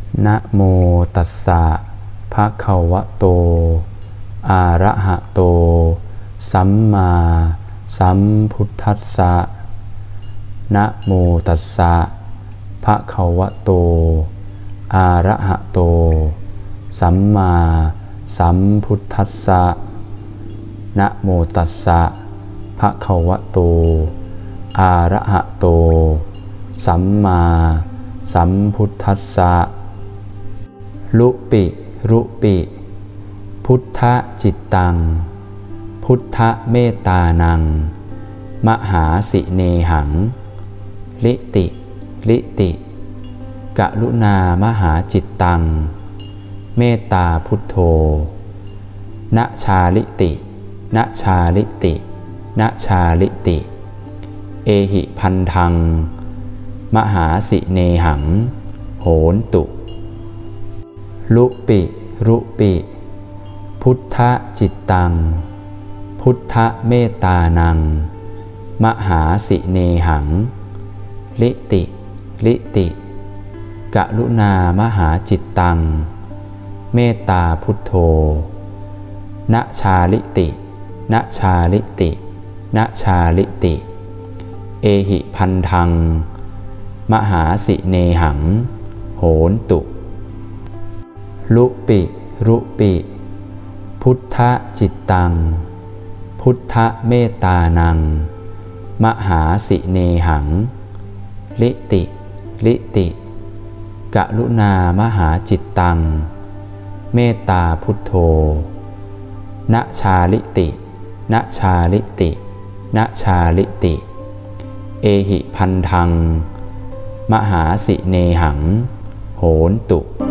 นะโมตัสสะภะคะวะโตอะระหะโตสัมมาสัมพุทธัสสะนะโมตัสสะภะคะวะโตอะระหะโตสัมมาสัมพุทธัสสะนะโมตัสสะภะคะวะโตอะระหะโตสัมมาสัมพุทธัสสะลุปิรุปิพุทธจิตตังพุทธเมตตานังมหาสิเนหังลิติลิติกรุณามหาจิตตังเมตตาพุทโธนะชาลิตินะชาลิตินะชาลิติเอหิพันธังมหาสิเนหังโหนตุลุปิรุปิพุทธจิตตังพุทธเมตตานังมหาสิเนหังลิติลิติกรุณามหาจิตตังเมตตาพุทโธนะชาลิตินะชาลิตินะชาลิติเอหิพันธังมหาสิเนหังโหนตุลุปิรุปิพุทธจิตตังพุทธเมตตานังมหาสิเนหังลิติลิติกรุณามหาจิตตังเมตตาพุทโธนะชาลิตินะชาลิตินะชาลิติเอหิพันธังมหาสิเนหังโหนตุ